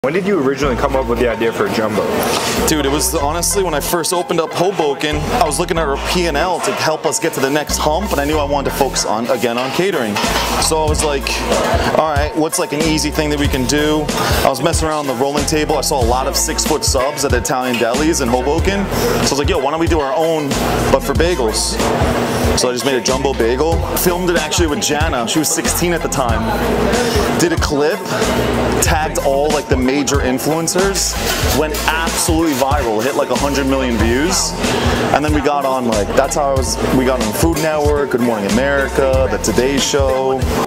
When did you originally come up with the idea for Jumbo? Dude, it was honestly when I first opened up Hoboken, I was looking at our P&L to help us get to the next hump, and I knew I wanted to focus on catering. So I was like, all right, what's like an easy thing that we can do? I was messing around on the rolling table. I saw a lot of 6-foot subs at Italian delis in Hoboken. So I was like, yo, why don't we do our own, but for bagels? So I just made a jumbo bagel. Filmed it actually with Jana. She was 16 at the time. Did a clip, tagged all like the major influencers, went absolutely viral, hit like 100 million views, and then we got on like, that's how we got on Food Network, Good Morning America, The Today Show.